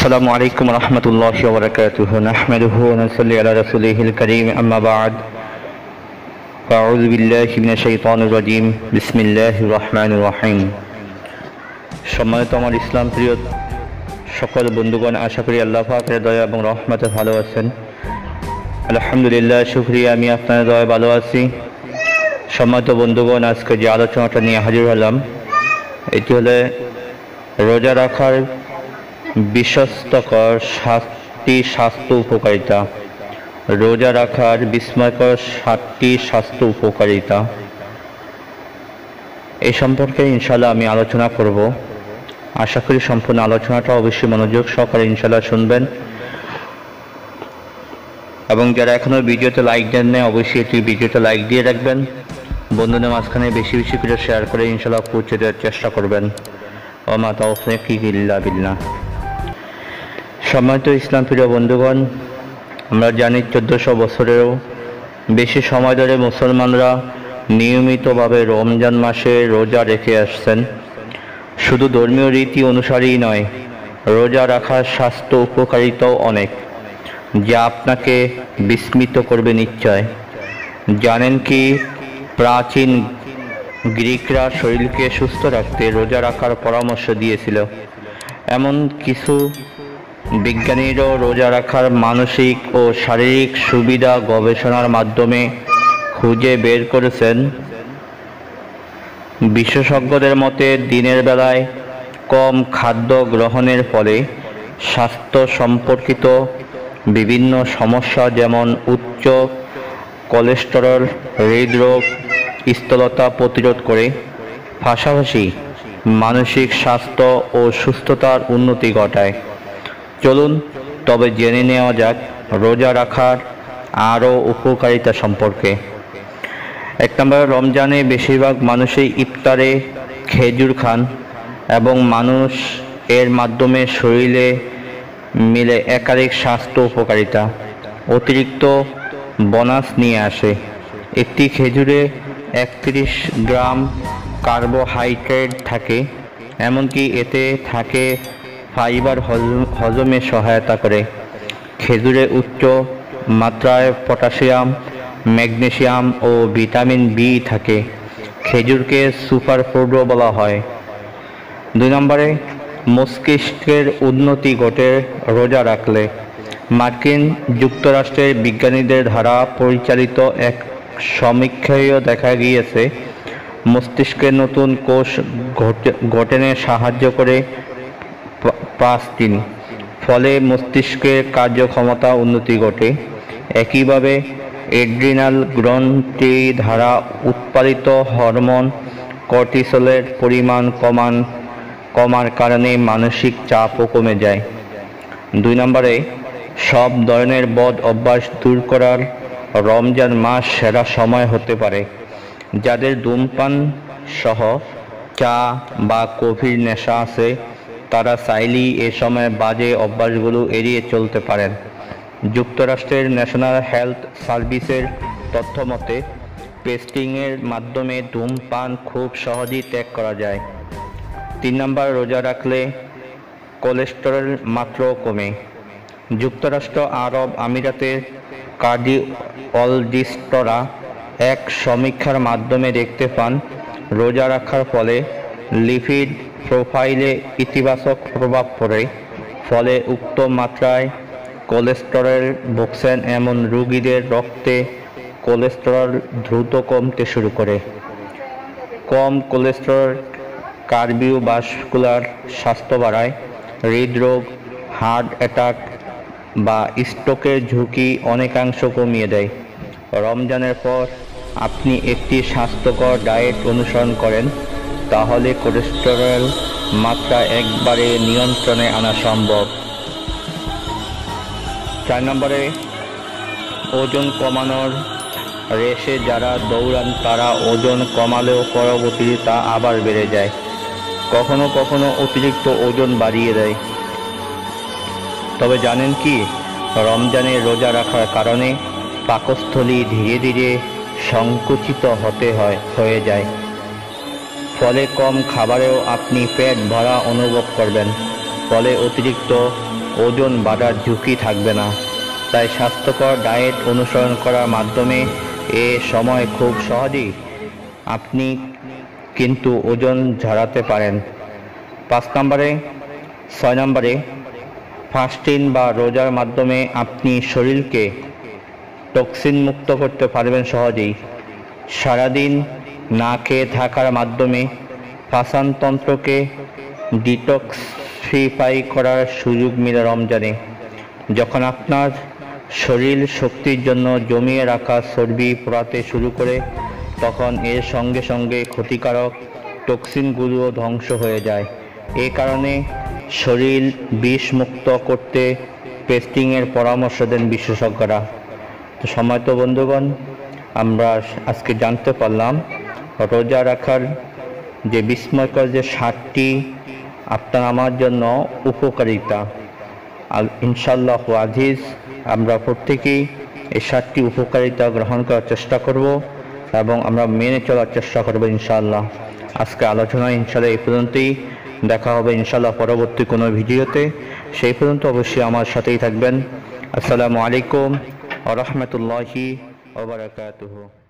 السلام عليكم ورحمة الله وبركاته نحمده ونصلي على رسوله الكريم أما بعد أعوذ بالله من الشيطان الرجيم بسم الله الرحمن الرحيم সম্মানিত আমার ইসলাম প্রিয় সকল বন্ধুগণ, আশা করি আল্লাহ পাকের দয়া এবং রহমতে ভালো আছেন। আলহামদুলিল্লাহ, শুকরিয়া, আমি আপনাদের দয়ায় ভালো আছি। সম্মানিত বন্ধুগণ, আজকে যে আলোচনাটা নিয়ে হাজির হলাম এটি হলো রোজা রাখার বিশ্বস্তকর 7টি স্বাস্থ্য উপকারিতা। রোজা রাখার বিস্ময়কর 7টি স্বাস্থ্য উপকারিতা এই সম্পর্কে ইনশাআল্লাহ আমি আলোচনা করব। আশা করি সম্পূর্ণ আলোচনাটা অবশ্যই মনোযোগ সহকারে ইনশাআল্লাহ শুনবেন, এবং যারা এখনো ভিডিওতে লাইক দেন না অবশ্যই এটি ভিডিওতে লাইক দিয়ে রাখবেন। বন্ধুদের মাঝখানে বেশি বেশি করে শেয়ার করে ইনশাআল্লাহ পৌঁছে দেওয়ার চেষ্টা করবেন। ওমা তাওফীক ইল্লা বিল্লাহ। সম্মানিত ইসলাম প্রিয় বন্ধুগণ, আমরা জানি 1400 বছরেরও বেশি সময় ধরে মুসলমানরা নিয়মিতভাবে রমজান মাসে রোজা রেখে আসছেন। শুধু ধর্মীয় রীতি অনুসারেই নয়, রোজা রাখার স্বাস্থ্য উপকারিতাও অনেক, যা আপনাকে বিস্মিত করবে নিশ্চয়। জানেন কি, প্রাচীন গ্রিকরা শরীরকে সুস্থ রাখতে রোজা রাখার পরামর্শ দিয়েছিল। এমন কিছু বিজ্ঞানীরাও রোজা রাখার মানসিক ও শারীরিক সুবিধা গবেষণার মাধ্যমে খুঁজে বের করেছেন। বিশেষজ্ঞদের মতে দিনের বেলায় কম খাদ্য গ্রহণের ফলে স্বাস্থ্য সম্পর্কিত বিভিন্ন সমস্যা যেমন উচ্চ কোলেস্টেরল, হৃদরোগ, স্থূলতা প্রতিরোধ করে, পাশাপাশি মানসিক স্বাস্থ্য ও সুস্থতার উন্নতি ঘটায়। চলুন তবে জেনে নেওয়া যাক রোজা রাখার আরও উপকারিতা সম্পর্কে। 1 নম্বর, রমজানে বেশিরভাগ মানুষই ইফতারে খেজুর খান এবং মানুষ এর মাধ্যমে শরীরে মিলে একাধিক স্বাস্থ্য উপকারিতা অতিরিক্ত বোনাস নিয়ে আসে। একটি খেজুরে 31 গ্রাম কার্বোহাইড্রেট থাকে, এমনকি এতে থাকে ফাইবার হজমে সহায়তা করে। খেজুরে উচ্চ মাত্রায় পটাশিয়াম, ম্যাগনেসিয়াম ও ভিটামিন বি থাকে। খেজুরকে সুপার ফুডও বলা হয়। 2 নম্বরে, মস্তিষ্কের উন্নতি ঘটে রোজা রাখলে। মার্কিন যুক্তরাষ্ট্রের বিজ্ঞানীদের দ্বারা পরিচালিত এক সমীক্ষায় দেখা গিয়েছে মস্তিষ্কের নতুন কোষ গঠনে সাহায্য করে 5 দিন, ফলে মস্তিষ্কের কার্যক্ষমতা উন্নতি ঘটে। একইভাবে এড্রিনাল গ্রন্থি দ্বারা উৎপাদিত হরমোন কর্টিসলের পরিমাণ কমার কারণে মানসিক চাপও কমে যায়। 2 নম্বরে, সব ধরনের বদ অভ্যাস দূর করার রমজান মাস সেরা সময় হতে পারে। যাদের ধূমপান সহ চা বা কফির নেশা আছে তারা চাইলেই এ সময় বাজে অভ্যাসগুলো এড়িয়ে চলতে পারেন। যুক্তরাষ্ট্রের ন্যাশনাল হেলথ সার্ভিসের তথ্য মতে পেস্টিংয়ের মাধ্যমে ধূমপান খুব সহজেই ত্যাগ করা যায়। 3 নম্বর, রোজা রাখলে কোলেস্টেরল মাত্রাও কমে। যুক্তরাষ্ট্র আরব আমিরাতের কার্ডিওলজিস্টরা এক সমীক্ষার মাধ্যমে দেখতে পান রোজা রাখার ফলে লিপিড প্রোফাইলে ইতিবাচক প্রভাব পড়ে। ফলে উক্ত মাত্রায় কোলেস্টেরল ভোগছেন এমন রোগীদের রক্তে কোলেস্টেরল দ্রুত কমতে শুরু করে। কম কোলেস্টেরল কার্ডিওভাস্কুলার স্বাস্থ্য বাড়ায়, হৃদরোগ, হার্ট অ্যাটাক বা স্ট্রোকের ঝুঁকি অনেকাংশ কমিয়ে দেয়। রমজানের পর আপনি একটি স্বাস্থ্যকর ডায়েট অনুসরণ করেন, তাহলে কোলেস্টেরল মাত্রা একবারে নিয়ন্ত্রণে আনা সম্ভব। 4 নম্বরে, ওজন কমানোর রেসে যারা দৌড়ান তারা ওজন কমালেও পরবর্তীতে তা আবার বেড়ে যায়, কখনো কখনো অতিরিক্ত ওজন বাড়িয়ে দেয়। তবে জানেন কি, রমজানে রোজা রাখার কারণে পাকস্থলী ধীরে ধীরে সংকুচিত হয়ে যায়। ফলে কম খাবারেও আপনি পেট ভরা অনুভব করবেন। ফলে অতিরিক্ত ওজন বাড়ার ঝুঁকি থাকবে না। তাই স্বাস্থ্যকর ডায়েট অনুসরণ করার মাধ্যমে এ সময় খুব সহজেই আপনি কিন্তু ওজন ঝরাতে পারেন। 6 নম্বরে ফাস্টিং বা রোজার মাধ্যমে আপনি শরীরকে টক্সিন মুক্ত করতে পারবেন সহজেই। সারাদিন না খেয়ে থাকার মাধ্যমে পাচনতন্ত্রকে ডিটক্সিফাই করার সুযোগ মিলে রমজানে। যখন আপনার শরীর শক্তির জন্য জমিয়ে রাখা চর্বি পোড়াতে শুরু করে, তখন এর সঙ্গে সঙ্গে ক্ষতিকারক টক্সিনগুলোও ধ্বংস হয়ে যায়। এ কারণে শরীর বিষমুক্ত করতে পেস্টিংয়ের পরামর্শ দেন বিশেষজ্ঞরা। তো সম্মানিত বন্ধুগণ, আমরা আজকে জানতে পারলাম রোজা রাখার যে বিস্ময়কর যে 7টি আপনার আমার জন্য উপকারিতা। ইনশাআল্লাহ আজিজ, আমরা প্রত্যেকেই এই 7টি উপকারিতা গ্রহণ করার চেষ্টা করব এবং আমরা মেনে চলার চেষ্টা করব ইনশাআল্লাহ। আজকে আলোচনা ইনশাআল্লাহ এই পর্যন্তই। দেখা হবে ইনশাআল্লাহ পরবর্তী কোনো ভিডিওতে। সেই পর্যন্ত অবশ্যই আমার সাথেই থাকবেন। আসসালামু আলাইকুম ওয়া রাহমাতুল্লাহি ওয়া বারাকাতুহু।